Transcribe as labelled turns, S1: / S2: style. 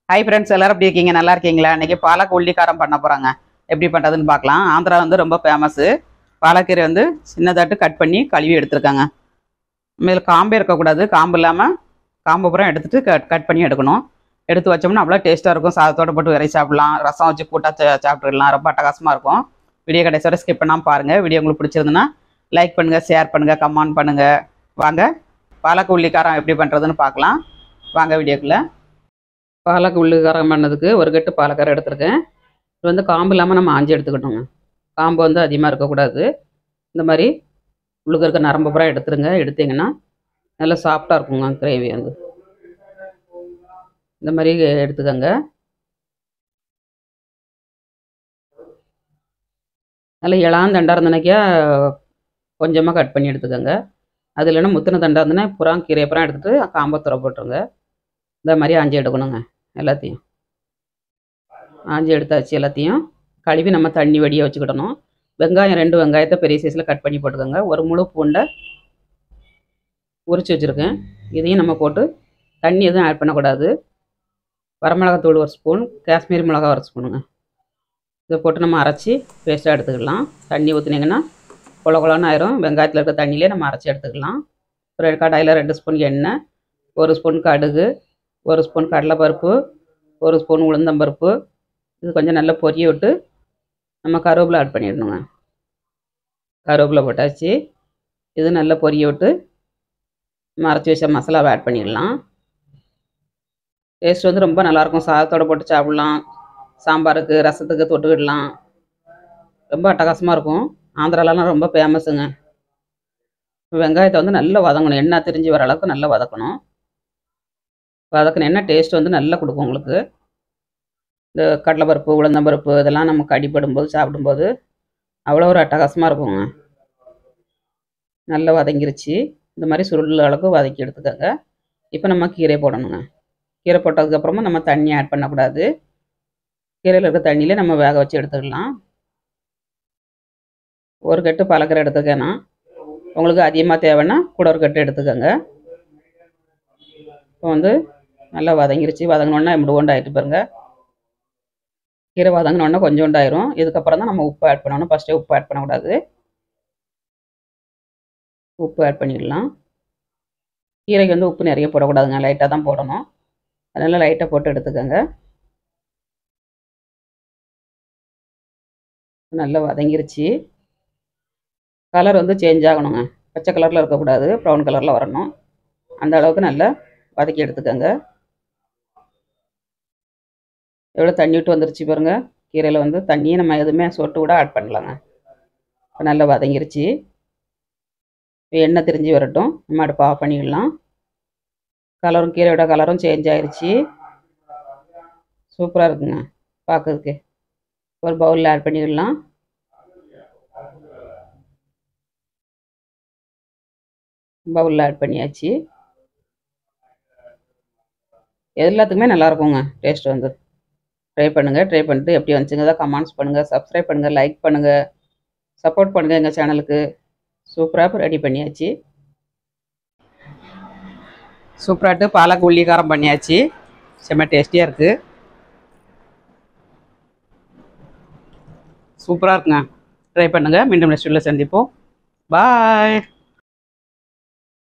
S1: Hi friends, எல்லாரும் எப்படி இருக்கீங்க? நல்லா இருக்கீங்களா? இன்றைக்கி பாலக் உள்ளிக்காரம் பண்ண போகிறாங்க. எப்படி பண்ணுறதுன்னு பார்க்கலாம். ஆந்திரா வந்து ரொம்ப ஃபேமஸ்ஸு. பாலக்கீரை வந்து சின்னதாட்டு கட் பண்ணி கழுவி எடுத்துருக்காங்க. இதில் காம்பே இருக்கக்கூடாது. காம்பு இல்லாமல் காம்பு பூரா எடுத்துகிட்டு கட் பண்ணி எடுக்கணும். எடுத்து வச்சோம்னா அவ்வளோ டேஸ்ட்டாக இருக்கும். சாதத்தோடு போட்டு விரை சாப்பிட்லாம், ரசம் வச்சு கூட்டாக சாப்பிட்றலாம். ரொம்ப அட்டகாசமாக இருக்கும். வீடியோ கடைசியோட ஸ்கிப் பண்ணாமல் பாருங்கள். வீடியோ உங்களுக்கு பிடிச்சிருந்துன்னா லைக் பண்ணுங்கள், ஷேர் பண்ணுங்கள், கமெண்ட் பண்ணுங்கள். வாங்க பாலக் உள்ளிக்காரம் எப்படி பண்ணுறதுன்னு பார்க்கலாம். வாங்க வீடியோக்குள்ளே. பாலக் உள்ளிக்காரம் பண்ணதுக்கு ஒரு கட்டு பாலக்காரம் எடுத்துருக்கேன். இது வந்து காம்பு இல்லாமல் நம்ம ஆஞ்சி எடுத்துக்கிட்டோங்க. காம்பு வந்து அதிகமாக இருக்கக்கூடாது. இந்த மாதிரி உள்ளுக்கு இருக்க நரம்பு பூரா எடுத்துருங்க. எடுத்திங்கன்னா நல்லா சாஃப்டாக இருக்குங்க கிரேவி வந்து. இந்த மாதிரி எடுத்துக்கோங்க. நல்லா இளாந்தண்டாக இருந்தனைக்கா கொஞ்சமாக கட் பண்ணி எடுத்துக்கோங்க. அது இல்லைன்னா முத்தின தண்டாக இருந்ததுன்னா கீரையை புறம் எடுத்துகிட்டு காம்பை துற போட்டுருங்க. இந்த மாதிரி ஆஞ்சி எடுக்கணுங்க. எல்லாத்தையும் ஆஞ்சி எடுத்தாச்சு. எல்லாத்தையும் கழுவி நம்ம தண்ணி வடியை வச்சுக்கிடணும். வெங்காயம் 2 வெங்காயத்தை பெரிய சைஸில் கட் பண்ணி போட்டுக்கோங்க. ஒரு முழு பூண்டை உரித்து வச்சுருக்கேன். இதையும் நம்ம போட்டு தண்ணி எதுவும் ஆட் பண்ணக்கூடாது. வரமிளகாத்தூள் 1 ஸ்பூன், காஷ்மீரி மிளகா 1 ஸ்பூனுங்க. இதை போட்டு நம்ம அரைச்சி பேஸ்ட்டாக எடுத்துக்கலாம். தண்ணி ஊற்றினீங்கன்னா கொல கொலன்னு ஆயிரும். வெங்காயத்தில் இருக்க தண்ணியிலே நம்ம அரைச்சி எடுத்துக்கலாம். ஒரு கடாயில் 2 ஸ்பூன் எண்ணெய், 1 ஸ்பூன் கடுகு, 1 ஸ்பூன் கடலைப்பருப்பு, 1 ஸ்பூன் உளுந்தம்பருப்பு. இது கொஞ்சம் நல்லா பொரிய விட்டு நம்ம கருவேப்பிலை ஆட் பண்ணிடணுங்க. கருவேப்பிலை போட்டாச்சு. இது நல்லா பொரிய விட்டு நம்ம அரைச்சி வச்ச மசாலாவை ஆட் பண்ணிடலாம். டேஸ்ட் வந்து ரொம்ப நல்லாயிருக்கும். சாதத்தோடு போட்டு சாப்பிட்லாம், சாம்பாருக்கு ரசத்துக்கு தொட்டுக்கிடலாம். ரொம்ப அட்டகாசமாக இருக்கும். ஆந்திராலலாம் ரொம்ப ஃபேமஸுங்க. வெங்காயத்தை வந்து நல்லா வதங்கணும். எண்ணெய் திரிஞ்சு வர அளவுக்கு நல்லா வதக்கணும். வதக்கினேன்னா டேஸ்ட் வந்து நல்லா கொடுக்கும் உங்களுக்கு. இந்த கடலைப்பருப்பு, உளுந்தம்பருப்பு இதெல்லாம் நமக்கு அடிபடும்போது சாப்பிடும்போது அவ்வளோ ஒரு அட்டகாசமாக இருக்குங்க. நல்லா வதங்கிருச்சு. இந்த மாதிரி சுருள் அளவுக்கு வதக்கி எடுத்துக்கோங்க. இப்போ நம்ம கீரை போடணுங்க. கீரை போட்டதுக்கப்புறமா நம்ம தண்ணி ஆட் பண்ணக்கூடாது. கீரையில் இருக்க தண்ணியிலே நம்ம வேக வச்சு எடுத்துக்கலாம். ஒரு கட்டு பாலக்கீரை எடுத்துக்கேன்னா, உங்களுக்கு அதிகமாக தேவைன்னா கூட ஒரு கட்டு எடுத்துக்கோங்க. இப்போ வந்து நல்லா வதங்கிருச்சு. வதங்கினோன்னா இப்படி ஆகிட்டு பாருங்க. கீரை வதங்கினோன்னா கொஞ்சோண்டாயிரும். இதுக்கப்புறம் தான் நம்ம உப்பு ஆட் பண்ணணும். ஃபஸ்ட்டே உப்பு ஆட் பண்ணக்கூடாது. உப்பு ஆட் பண்ணிடலாம். கீரைக்கு வந்து உப்பு நிறைய போடக்கூடாதுங்க. லைட்டாக தான் போடணும். அதனால் லைட்டாக போட்டு எடுத்துக்கோங்க. நல்லா வதங்கிருச்சு. கலர் வந்து சேஞ்ச் ஆகணுங்க. பச்சை கலரில் இருக்கக்கூடாது, ப்ரௌன் கலரில் வரணும். அந்த அளவுக்கு நல்லா வதக்கி எடுத்துக்கோங்க. எவ்வளோ தண்ணி விட்டு வந்துருச்சு பாருங்கள். கீரையில் வந்து தண்ணியை நம்ம எதுவுமே சொட்டு கூட ஆட் பண்ணலாங்க. இப்போ நல்லா வதங்கிருச்சு. எண்ணெய் திரிஞ்சு வரட்டும். நம்ம அடுப்பு ஆஃப் பண்ணிடலாம். கலரும் கீரையோட கலரும் சேஞ்ச் ஆகிருச்சு. சூப்பராக இருக்குங்க பார்க்கறதுக்கு. ஒரு பவுலில் ஆட் பண்ணிடலாம். பவுலில் ஆட் பண்ணியாச்சு. எல்லாத்துக்குமே நல்லாயிருக்குங்க டேஸ்ட் வந்து. ட்ரை பண்ணுங்கள். ட்ரை பண்ணிட்டு எப்படி வந்துச்சுங்க கமெண்ட்ஸ் பண்ணுங்கள், சப்ஸ்கிரைப் பண்ணுங்கள், லைக் பண்ணுங்கள், சப்போர்ட் பண்ணுங்கள் எங்கள் சேனலுக்கு. சூப்பராக ரெடி பண்ணியாச்சு. சூப்பராகிட்டு பாலக் உள்ளிக்காரம் பண்ணியாச்சு. செம்ம டேஸ்டியாக இருக்குது. சூப்பராக இருக்குங்க. ட்ரை பண்ணுங்கள். மீண்டும் நெக்ஸ்ட் வீடியோவில் சந்திப்போம். பாய்.